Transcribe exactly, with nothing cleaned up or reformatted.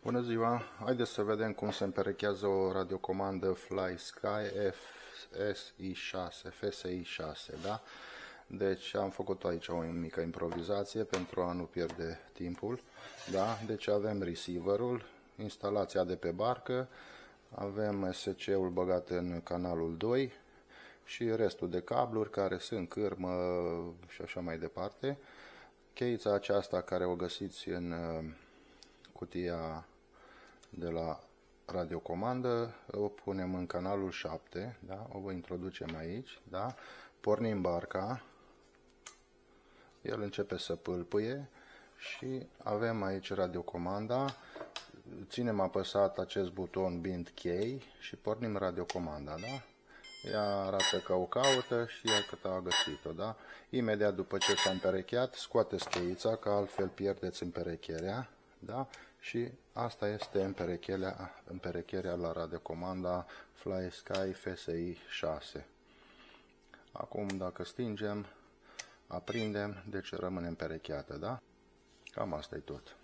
Bună ziua! Haideți să vedem cum se împerechează o radiocomandă FlySky F S I șase, F S I șase, da? Deci am făcut aici o mică improvizație pentru a nu pierde timpul, da? Deci avem receiverul, instalația de pe barcă, avem S C-ul băgat în canalul doi și restul de cabluri care sunt cârmă și așa mai departe. Cheița aceasta care o găsiți în cutia de la radiocomandă, o punem în canalul șapte, da? O introducem aici, da? Pornim barca, el începe să pâlpâie și avem aici radiocomanda, ținem apăsat acest buton bind key și pornim radiocomanda, da? Ea arată că o caută și ea cât a găsit-o, da? Imediat după ce s-a împerecheat, scoateți cheița, că altfel pierdeți împerecherea, da? Și asta este împerecherea, împerecherea la radiocomanda FlySky F S I șase. Acum dacă stingem, aprindem, deci rămâne împerecheată, da? Cam asta e tot.